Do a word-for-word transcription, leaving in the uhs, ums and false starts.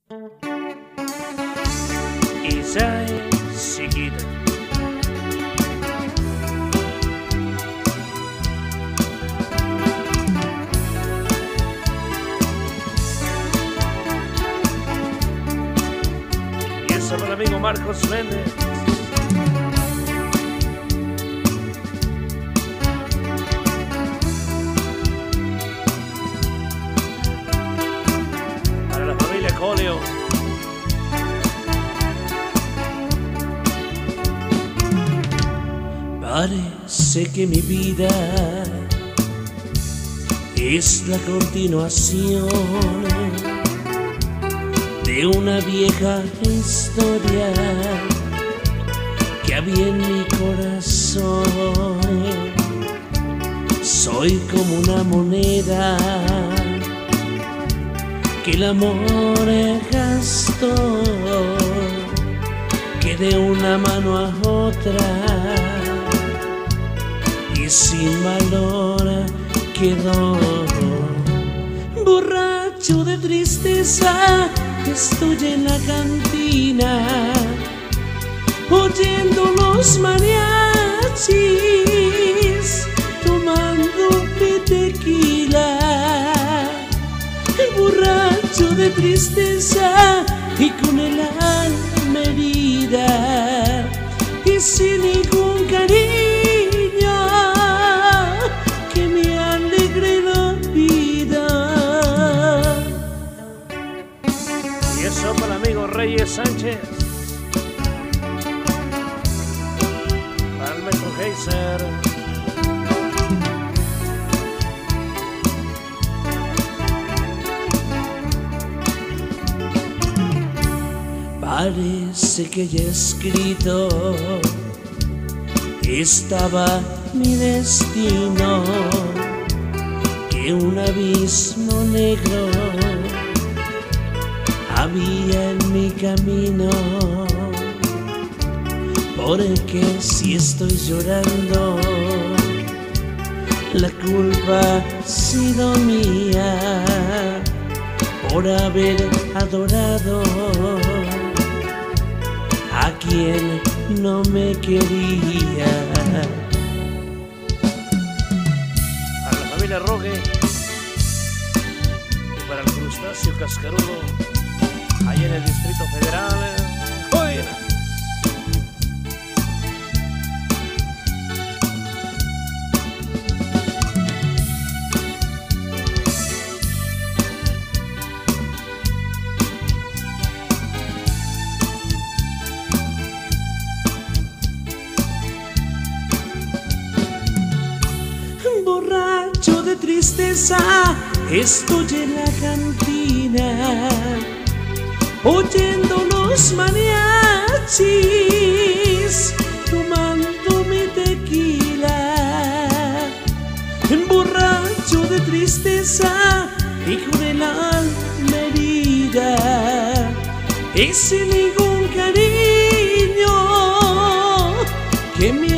Isai Seguida. Y eso para el amigo Marcos Méndez. Para la familia Colio. Parece que mi vida es la continuación de una vieja historia que había en mi corazón. Soy como una moneda que el amor gastó, que de una mano a otra y sin valor quedó. Borracho de tristeza estoy en la cantina oyendo los mariachis, tomando mi tequila. Borracho de tristeza y con el alma herida y sin ningún cariño que me alegre la vida. Y eso para el amigo Reyes Sánchez, para el Metro Heiser. Parece que ya escrito estaba mi destino, que un abismo negro había en mi camino, porque si estoy llorando, la culpa ha sido mía por haber adorado a quien no me quería. Para la familia Roque y para el crustáceo cascarudo ahí en el Distrito Federal. ¡Oiga! Borracho de tristeza estoy en la cantina oyendo los mariachis, tomando mi tequila. Borracho de tristeza y con el alma herida y sin ningún cariño que me